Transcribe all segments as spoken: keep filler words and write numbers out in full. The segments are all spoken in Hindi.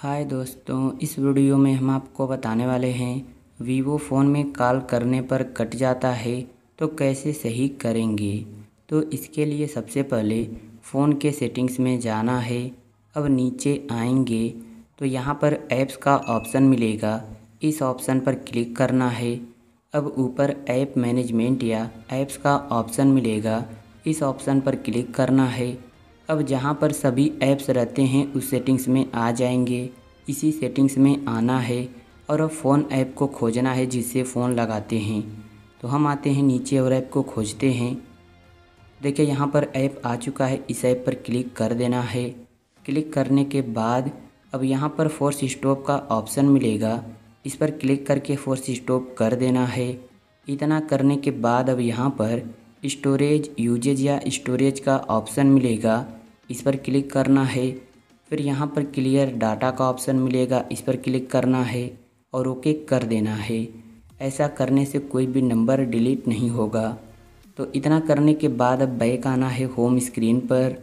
हाय दोस्तों, इस वीडियो में हम आपको बताने वाले हैं वीवो फ़ोन में कॉल करने पर कट जाता है तो कैसे सही करेंगे। तो इसके लिए सबसे पहले फ़ोन के सेटिंग्स में जाना है। अब नीचे आएंगे तो यहाँ पर ऐप्स का ऑप्शन मिलेगा, इस ऑप्शन पर क्लिक करना है। अब ऊपर ऐप मैनेजमेंट या ऐप्स का ऑप्शन मिलेगा, इस ऑप्शन पर क्लिक करना है। अब जहाँ पर सभी ऐप्स रहते हैं उस सेटिंग्स में आ जाएंगे, इसी सेटिंग्स में आना है और अब फ़ोन ऐप को खोजना है जिससे फ़ोन लगाते हैं। तो हम आते हैं नीचे और ऐप को खोजते हैं। देखिए यहाँ पर ऐप आ चुका है, इस ऐप पर क्लिक कर देना है। क्लिक करने के बाद अब यहाँ पर फोर्स स्टॉप का ऑप्शन मिलेगा, इस पर क्लिक करके फोर्स स्टॉप कर देना है। इतना करने के बाद अब यहाँ पर स्टोरेज यूजेज या स्टोरेज का ऑप्शन मिलेगा, इस पर क्लिक करना है। फिर यहाँ पर क्लियर डाटा का ऑप्शन मिलेगा, इस पर क्लिक करना है और ओके कर देना है। ऐसा करने से कोई भी नंबर डिलीट नहीं होगा। तो इतना करने के बाद अब बैक आना है होम स्क्रीन पर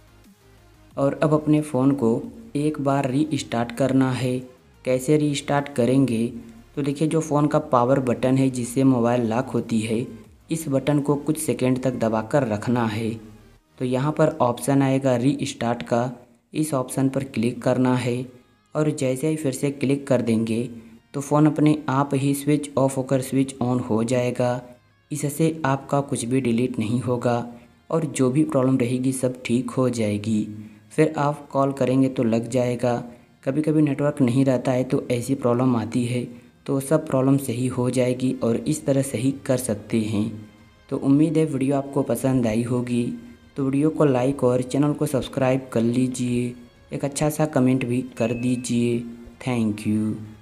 और अब अपने फ़ोन को एक बार रीस्टार्ट करना है। कैसे रीस्टार्ट करेंगे तो देखिए, जो फ़ोन का पावर बटन है जिससे मोबाइल लॉक होती है, इस बटन को कुछ सेकंड तक दबाकर रखना है। तो यहाँ पर ऑप्शन आएगा रीस्टार्ट का, इस ऑप्शन पर क्लिक करना है और जैसे ही फिर से क्लिक कर देंगे तो फ़ोन अपने आप ही स्विच ऑफ होकर स्विच ऑन हो जाएगा। इससे आपका कुछ भी डिलीट नहीं होगा और जो भी प्रॉब्लम रहेगी सब ठीक हो जाएगी। फिर आप कॉल करेंगे तो लग जाएगा। कभी कभी नेटवर्क नहीं रहता है तो ऐसी प्रॉब्लम आती है, तो सब प्रॉब्लम सही हो जाएगी और इस तरह सही कर सकते हैं। तो उम्मीद है वीडियो आपको पसंद आई होगी। तो वीडियो को लाइक और चैनल को सब्सक्राइब कर लीजिए, एक अच्छा सा कमेंट भी कर दीजिए। Thank you.